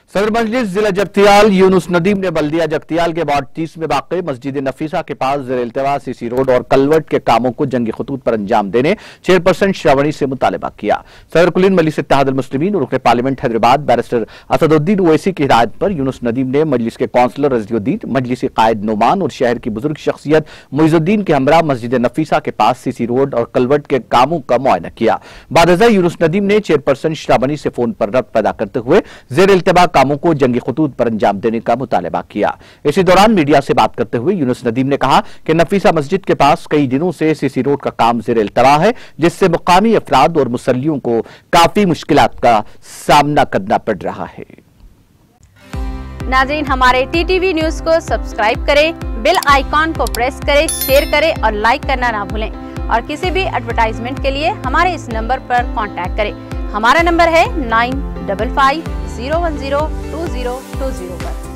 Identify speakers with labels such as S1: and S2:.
S1: सदर मजलिस जिला जगतियाल यूनुस नदीम ने बल्दिया जगतियाल के वार्ड 30 में वाक़ मस्जिद नफीसा के पास ज़ेर इल्तिवा सीसी रोड और कलवर्ट के कामों को जंगी खतूत पर अंजाम देने चेयरपर्सन श्रावणी से मुतालबा किया। सदर कुलीन मजलिस इत्तेहादुल मुस्लिमीन और रुकन पार्लियामेंट हैदराबाद बैरिस्टर असदुद्दीन ओवैसी की हिदायत पर यूनुस नदीम ने मजलिस के कौंसलर रज़ियुद्दीन, मजलिसी कायद नोमान और शहर की बुजुर्ग शख्सियत मुइजुद्दीन के हमरा मस्जिद नफीसा के पास सीसी रोड और कलवर्ट के कामों का मुआयना किया। बाद यूनुस नदीम ने चेयरपर्सन श्रावणी से फोन पर रब्त पैदा करते हुए ज़ेर इल्तिवा कामों को जंगी खतूत पर अंजाम देने का मुतालबा किया। इसी दौरान मीडिया से बात करते हुए यूनुस नदीम ने कहा कि नफीसा मस्जिद के पास कई दिनों से सीसी रोड का काम ज़ेर इल्तिवा है, जिससे मुकामी अफराद और मुसल्लियों को काफी मुश्किलात का सामना करना पड़ रहा है।
S2: नाज़रीन, हमारे टीटीवी न्यूज को सब्सक्राइब करें, बेल आइकॉन को प्रेस करें, शेयर करें और लाइक करना ना भूलें। और किसी भी एडवर्टाइजमेंट के लिए हमारे इस नंबर पर कांटेक्ट करें। हमारा नंबर है 9550102020 पर।